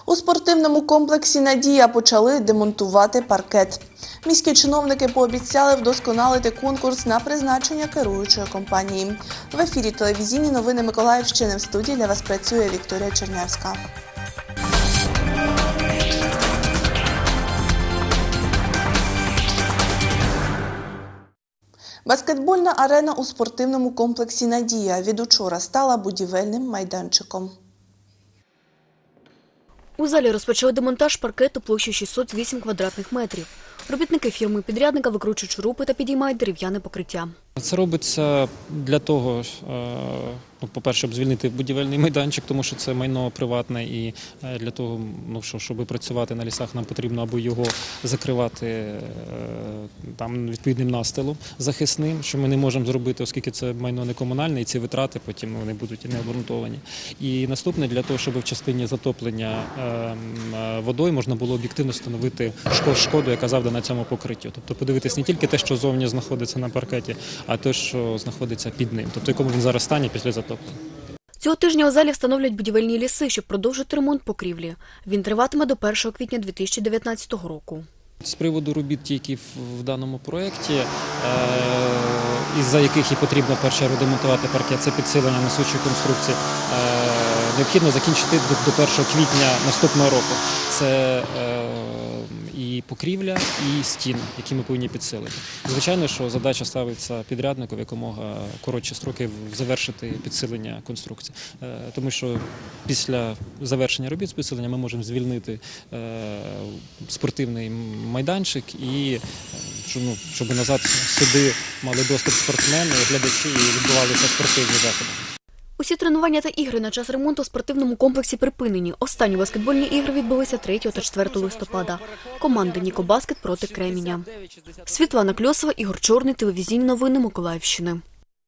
У спортивному комплексі «Надія» почали демонтувати паркет. Міські чиновники пообіцяли вдосконалити конкурс на призначення керуючої компанії. В ефірі телевізійні новини Миколаївщини. В студії для вас працює Вікторія Чернявська. Баскетбольна арена у спортивному комплексі «Надія» від учора стала будівельним майданчиком. У залі розпочали демонтаж паркету площею 608 квадратних метрів. Робітники фірми-підрядника викручують шурупи та підіймають дерев'яне покриття. Це робиться для того, по-перше, щоб звільнити будівельний майданчик, тому що це майно приватне, і для того, щоб працювати на лісах, нам потрібно або його закривати там відповідним настилом захисним, що ми не можемо зробити, оскільки це майно не комунальне, і ці витрати потім вони будуть необґрунтовані. І наступне, для того, щоб в частині затоплення водою можна було об'єктивно встановити шкоду, яка завдана цьому покриттю. Тобто подивитись не тільки те, що зовні знаходиться на паркеті, а те, що знаходиться під ним, тобто в якому він зараз стані після затоплення. Цього тижня у залі встановлюють будівельні ліси, щоб продовжити ремонт покрівлі. Він триватиме до 1 квітня 2019 року. З приводу робіт, які в даному проєкті, із-за яких і потрібно в першу чергу демонтувати паркет, це підсилення несучої конструкції, необхідно закінчити до 1 квітня наступного року. Це і покрівля, і стіни, які ми повинні підсилити. Звичайно, що задача ставиться підряднику в якомога коротші строки завершити підсилення конструкції. Тому що після завершення робіт з підсилення ми можемо звільнити спортивний майданчик і щоб назад сюди мали доступ спортсмени, глядачі і відбувалися спортивні заходи. Усі тренування та ігри на час ремонту у спортивному комплексі припинені. Останні баскетбольні ігри відбулися 3 та 4 листопада. Команди «Нікобаскет» проти Кременя. Світлана Кльосова, Ігор Чорний, телевізійні новини Миколаївщини.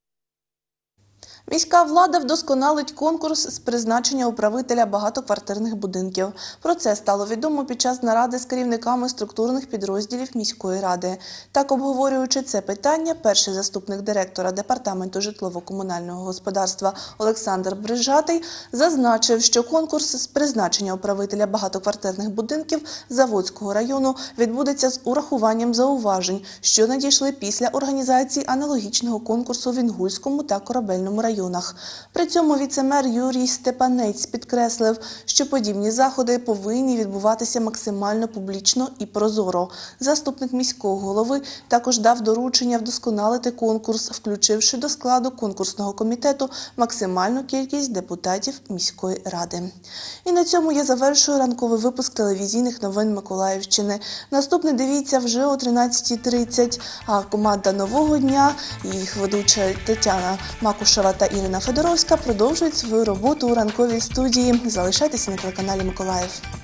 Міська влада вдосконалить конкурс з призначення управителя багатоквартирних будинків. Про це стало відомо під час наради з керівниками структурних підрозділів міської ради. Так, обговорюючи це питання, перший заступник директора Департаменту житлово-комунального господарства Олександр Брижатий зазначив, що конкурс з призначення управителя багатоквартирних будинків Заводського району відбудеться з урахуванням зауважень, що надійшли після організації аналогічного конкурсу в Інгульському та Корабельному районах. При цьому віце-мер Юрій Степанець підкреслив, що подібні заходи повинні відбуватися максимально публічно і прозоро. Заступник міського голови також дав доручення вдосконалити конкурс, включивши до складу конкурсного комітету максимальну кількість депутатів міської ради. І на цьому я завершую ранковий випуск телевізійних новин Миколаївщини. Наступний дивіться вже о 13:30, а команда «Нового дня», їх ведуча Тетяна Макушева та Ірина Федоровська продовжують свою роботу у ранковій студії. Залишайтеся на телеканалі Миколаїв.